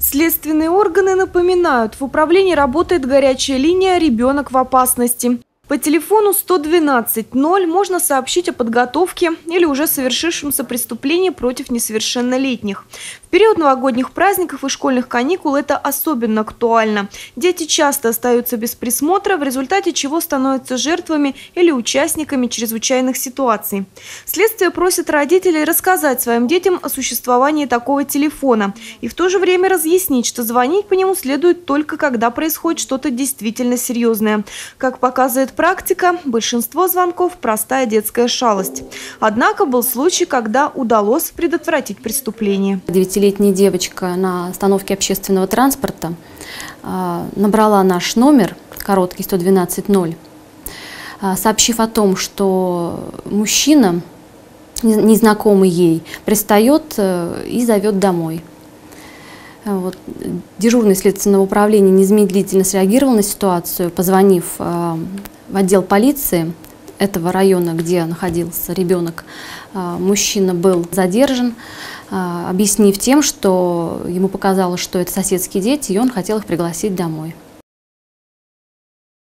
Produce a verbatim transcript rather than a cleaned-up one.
Следственные органы напоминают, в управлении работает горячая линия «Ребенок в опасности». По телефону сто двенадцать ноль можно сообщить о подготовке или уже совершившемся преступлении против несовершеннолетних. В период новогодних праздников и школьных каникул это особенно актуально. Дети часто остаются без присмотра, в результате чего становятся жертвами или участниками чрезвычайных ситуаций. Следствие просит родителей рассказать своим детям о существовании такого телефона и в то же время разъяснить, что звонить по нему следует только когда происходит что-то действительно серьезное. Как показывает практика, большинство звонков – простая детская шалость. Однако был случай, когда удалось предотвратить преступление. Девятилетняя девочка на остановке общественного транспорта набрала наш номер, короткий сто двенадцать ноль, сообщив о том, что мужчина, незнакомый ей, пристает и зовет домой. Вот. Дежурный следственного управления незамедлительно среагировал на ситуацию, позвонив э, в отдел полиции этого района, где находился ребенок. Э, мужчина был задержан, э, объяснив тем, что ему показалось, что это соседские дети, и он хотел их пригласить домой.